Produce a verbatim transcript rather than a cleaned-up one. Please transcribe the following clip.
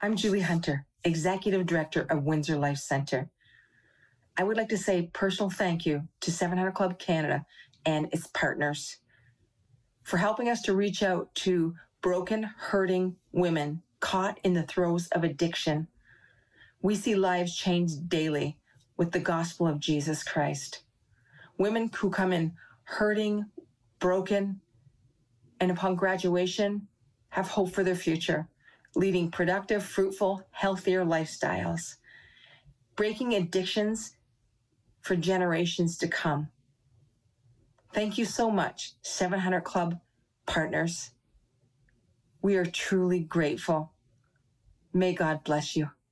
I'm Julie Hunter, Executive Director of Windsor Life Center. I would like to say personal thank you to seven hundred Club Canada and its partners for helping us to reach out to broken, hurting women caught in the throes of addiction. We see lives changed daily with the gospel of Jesus Christ. Women who come in hurting, broken, and upon graduation have hope for their future, leading productive, fruitful, healthier lifestyles, breaking addictions for generations to come. Thank you so much, seven hundred Club partners. We are truly grateful. May God bless you.